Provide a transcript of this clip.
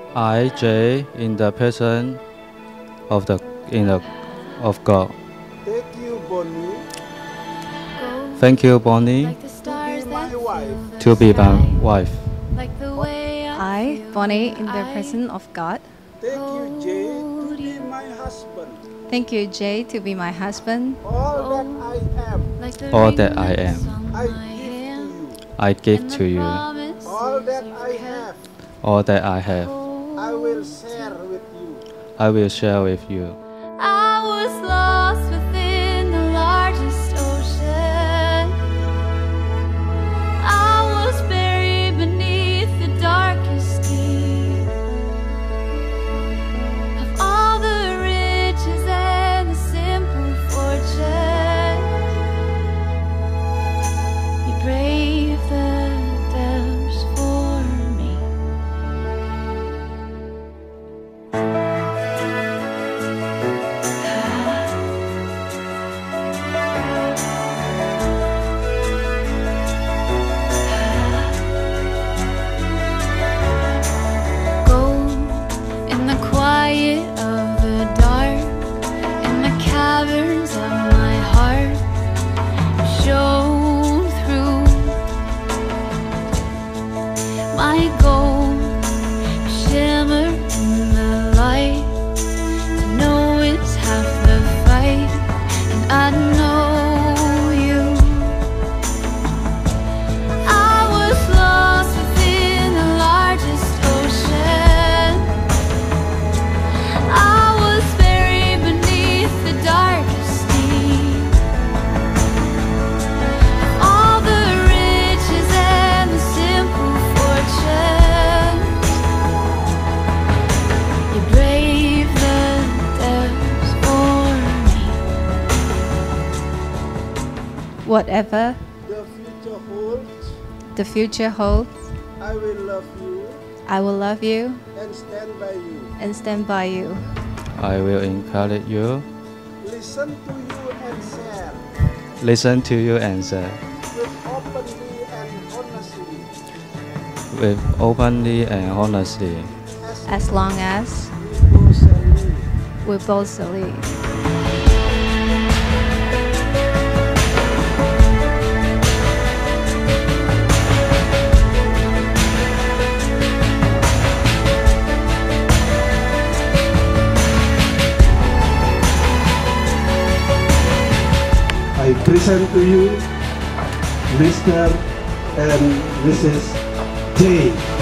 I, Jay, in the person of the of God. Thank you, Bonnie, Thank you, Bonnie, to be my wife. to be my wife. I, Bonnie, in the person of God. Thank you, Jay, to be my husband. Thank you, Jay, to be my husband. All that I am, All that I am, I give to you. I give to you. All that I have, All that I have, I will share with you. I will share with you. I was lost within the largest ocean. I was buried beneath the darkest deep. Of all the riches and the simple fortune, you brave the depths for me. In the quiet of the dark, in the caverns of my heart, shone through my gold, shimmer in the light. To know it's half the fight, and I know you. I was lost within the largest ocean. I was buried beneath the darkest deep. All the riches and the simple fortune, you brave the depths for me. Whatever The future holds, the future holds, I will love you I will love you and stand by you. and stand by you. I will encourage you, Listen to you and share listen to you and share with openly and honestly. with openly and honestly. As long as We shall live. we both believe. I present to you Mr. and Mrs. J.